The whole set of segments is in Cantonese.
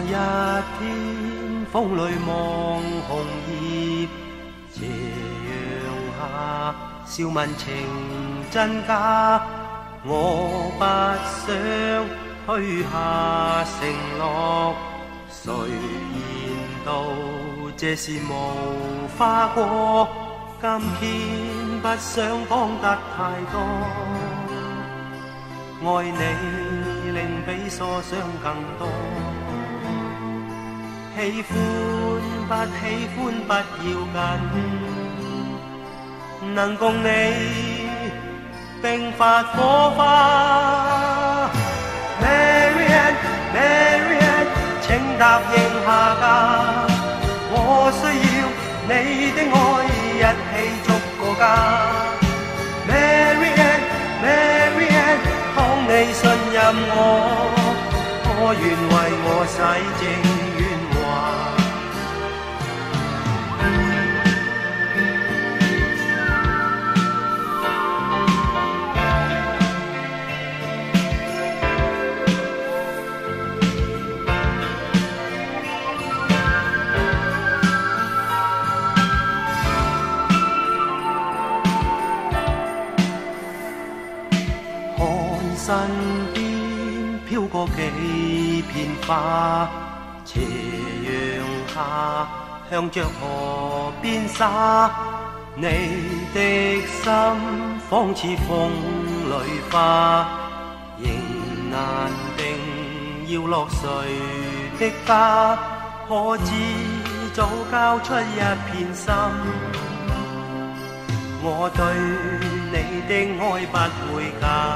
一天風裏望紅葉，斜陽下笑問情真假。我不想許下承諾，誰言道這事無花果？今天不想講得太多，愛你令比所想更多。喜歡不喜歡不要緊，能共你並發火花。Marianne Marianne， 請答應下嫁，我需要你的愛，一起築個家。Marianne Marianne， 當你信任我願為我洗淨身邊飄過幾片花，斜陽下向着河邊灑，你的心仿似風裏花，仍難定要落誰的家，可知早交出一片心，我對你的愛不會假，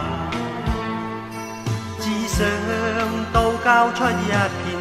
只想到交出一片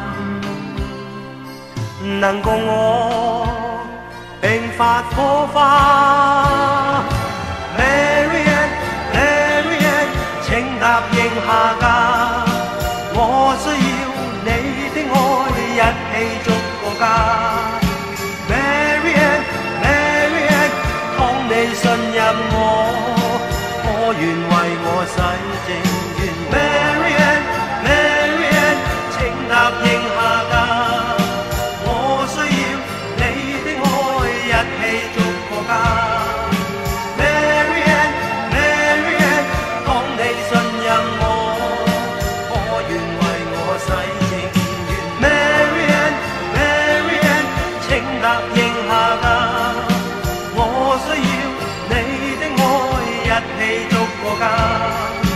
心，能共我並發火花。Marianne Marianne， 請答應下嫁，我需要你的愛，一起築個家。Marianne Marianne， 當你信任我願為我洗淨。Marianne Marianne， 請答應下嫁，我需要你的愛，一起築個家。Marianne Marianne， 當你信任我願為我洗淨。Marianne Marianne， 請答應下嫁，我需要你的愛，一起築個家。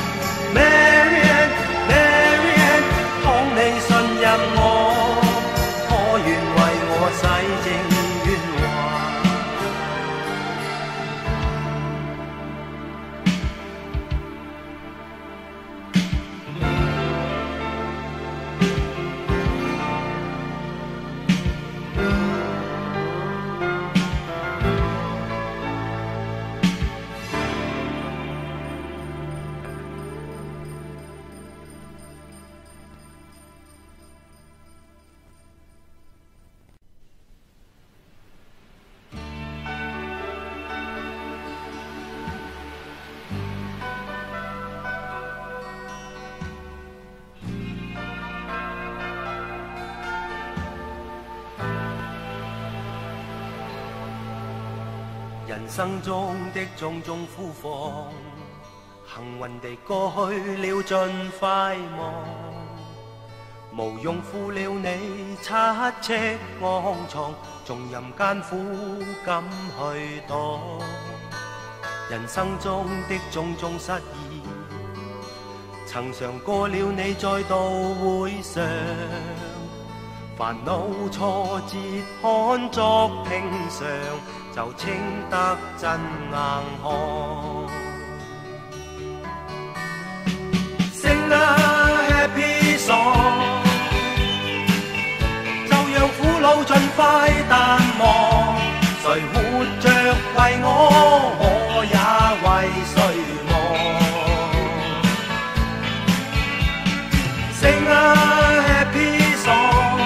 人生中的種種苦況，幸運地過去了盡快忘，無用負了你擦赤昂藏，縱任艱苦敢去擋。人生中的種種失意，曾嘗過了你再度會上，煩惱挫折看作平常，就稱得真硬漢。Sing a happy song， 就讓苦惱盡快淡忘。誰活着為我也為誰忙。Sing a happy song，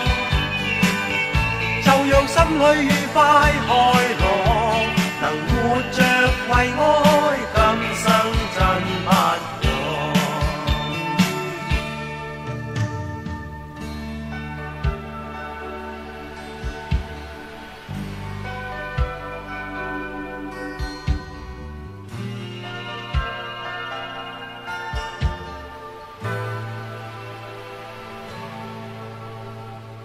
就讓心裏愉快開朗。能活着為愛，今生真不枉。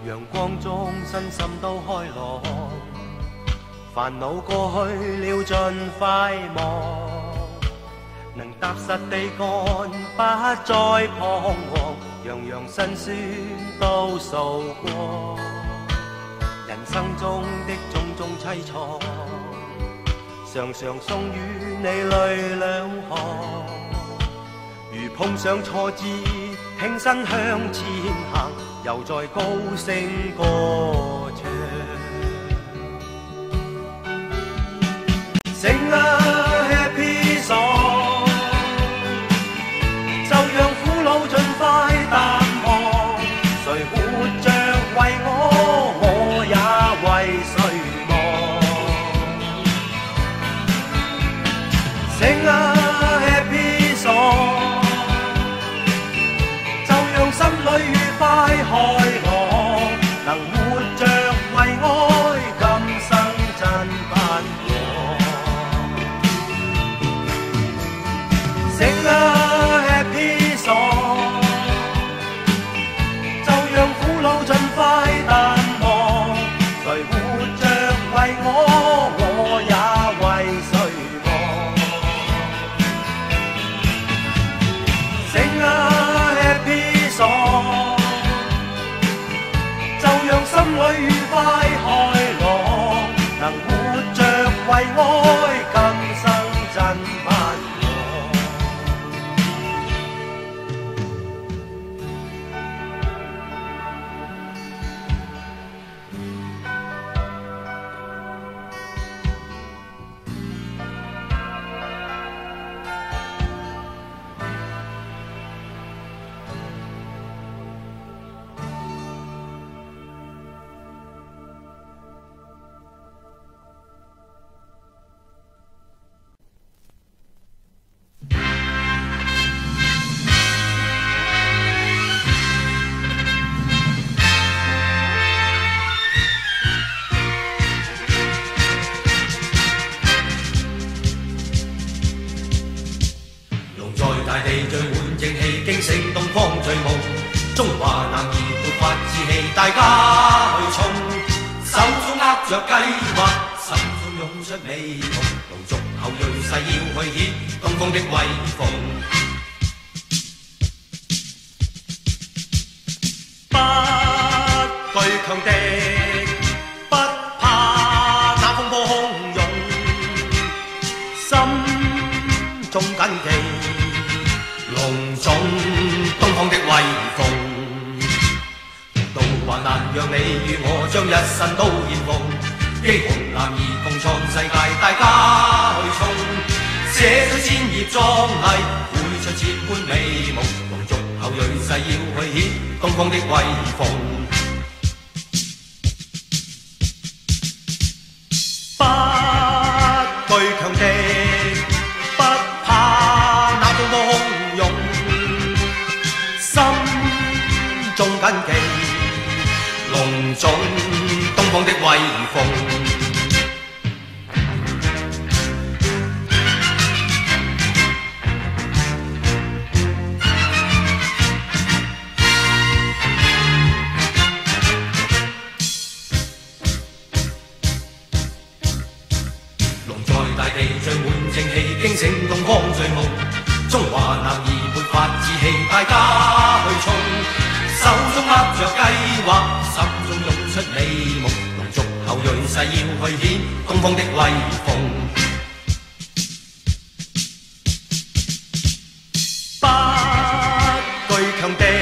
陽光中身心都開朗，煩惱過去了盡快忘，能踏實地幹，不再彷徨，樣樣辛酸都掃過，人生中的種種凄愴，常常送與你淚兩行，如碰上挫折，挺身向前行，又再高聲歌唱。Sing a happy song， 就讓苦惱盡快淡忘。誰活着為我，我也為誰忙。Sing a happy song， 就讓心裏愉快開朗，能活着為愛，今生真不枉。Sing a happy song， 就讓苦惱盡快淡忘。誰活着為我，我也為誰忙。Sing a happy song， 就讓心裏愉快開朗，能活着為愛，今生真不枉。 大地聚滿正氣，驚醒東方醉夢。中華男兒勃發志氣，大家去衝。手中握着計劃，心中湧出美夢。龍族後裔誓要去顯東方的威風。 不懼強敵，不怕那風波洶湧，心中緊記。 隆重東方的威風，到患難讓你與我將一生都獻奉，英雄男兒共創世界，大家去衝，寫出千頁壯麗，繪出千般美夢，龍族後裔誓要去顯東方的威風。 不懼強敵，不怕那風波洶湧，心中緊記， 隆重東方的威風。龍在大地聚滿正氣，驚醒東方醉夢。中華男兒勃發志氣，大家去衝。手中握着計劃，心中湧出美夢。龍族後裔誓要去顯東方的威風。 不懼強敵，